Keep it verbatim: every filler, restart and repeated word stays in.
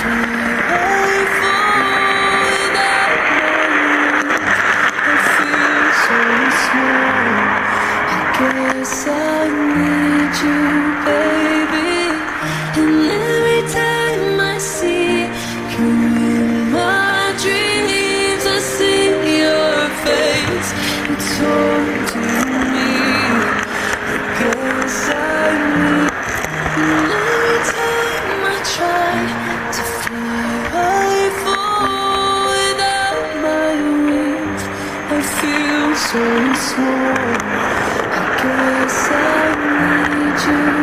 Guess I need you, baby. And every time I see you in my dreams, I see your face. It's haunting me. I guess I need. And every time I try to fly, I fall without my wings. I feel so small. Guess I need you.